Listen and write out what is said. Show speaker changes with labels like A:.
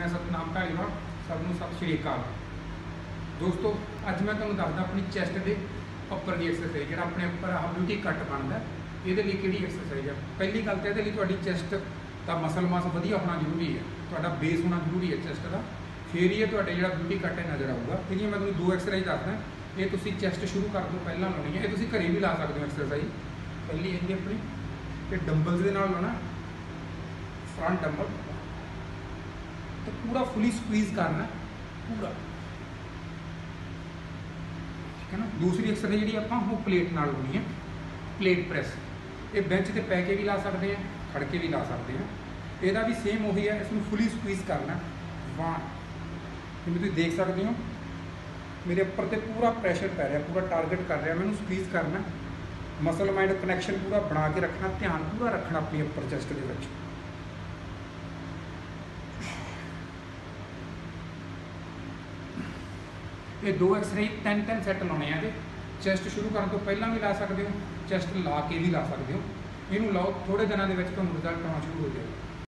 A: मैं सतनाम धालीवाल, सबनों सत श्री अकाल। दोस्तों अज मैं तुहानूं दसदा अपनी चैसट के उपर की एक्सरसाइज जो अपने उपर आ ब्यूटी कट बनता है ये कि एक्सरसाइज है। पहली गल तो ये चैसट का मसल मास वधिया होना जरूरी है, तुहाडा बेस होना जरूरी है चैसट का, फिर ही तुहाडे जो ब्यूटी कट है नज़र आऊगा। ठीक है, मैं तुहानूं दो एक्सरसाइज दसदा, ये तुसीं चैसट शुरू कर दो पहला लानी है, ये तुसीं घरे भी ला सकते हो एक्सरसाइज। पहली है अपनी ये डंबल्स के नाल लाना, फ्रंट डंबल तो पूरा फुली स्क्वीज करना पूरा, ठीक है ना। दूसरी एक्सरसाइज जी आप वो प्लेट नाल लानी है, प्लेट प्रैस। ये बेंच से पै के भी ला सकते हैं, खड़ के भी ला सकते हैं। यदा भी सेम वही है, इसमें फुली स्क्वीज करना। वन तुम देख सकते हो मेरे उपर तो पूरा प्रैशर पै रहा, पूरा टारगेट कर रहा, मैंने स्क्वीज करना, मसल माइंड कनैक्शन पूरा बना के रखना, ध्यान पूरा रखना अपनी अपर चैसट के विच। ये दो एक्सरसाइज 10-10 सैट लाने हैं। चैसट शुरू करने तो पहला भी ला सकते हो, चैसट ला के भी ला सकते हो। इनू लाओ, थोड़े दिनों के रिजल्ट आना शुरू हो जाएगा।